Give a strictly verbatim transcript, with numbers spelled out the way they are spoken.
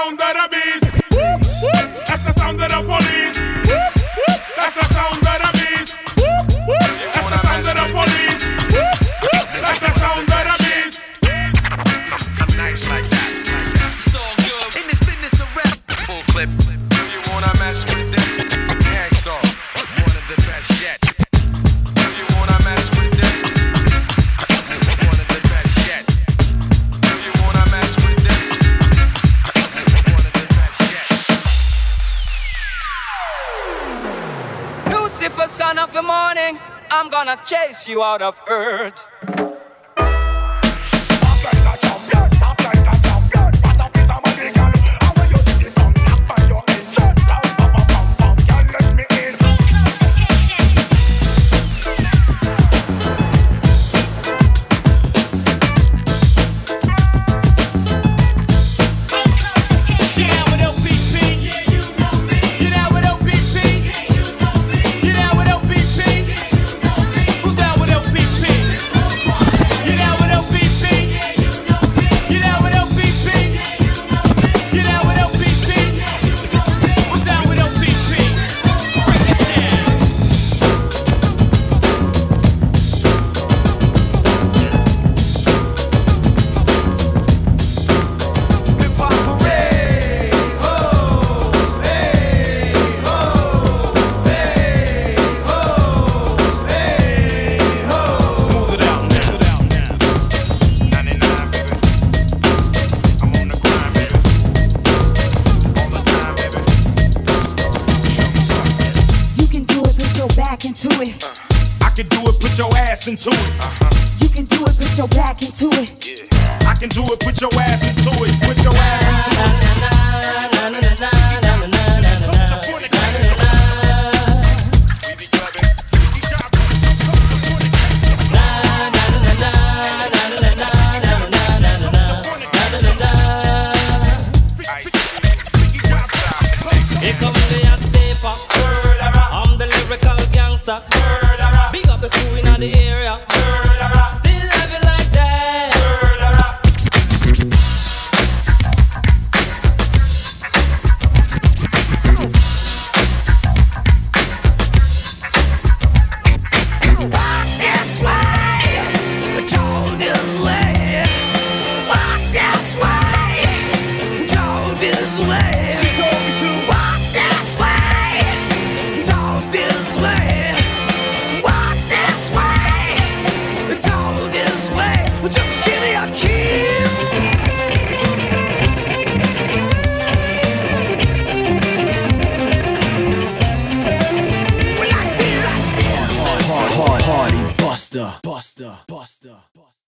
sound of the beast. That's the sound of the police. That's the sound of the beast. That's the sound of the police. That's the sound of the beast. I'm nice like that. It's all good. In this business of rap. Full clip. You wanna mess with this? Gangstar. One of the best yet. You wanna mess with this? One of the best yet. You wanna mess with this? One of the best yet. Lucifer, son of the morning, I'm gonna chase you out of earth. Into it. I can do it, put your ass into it. Uh-huh. You can do it, put your back into it. Yeah. I can do it, put your ass into it. Put your ass into it. Here comes the hot stepper. I'm the lyrical gangster. Big up the crew in the area. Still have it like that. Walk this way, told this way. Walk this way, told this way. She told me to. Walk this way, told this way. Walk this way, told this way. Just give me your keys. We like this. Hard, hard, party buster, buster, buster, buster.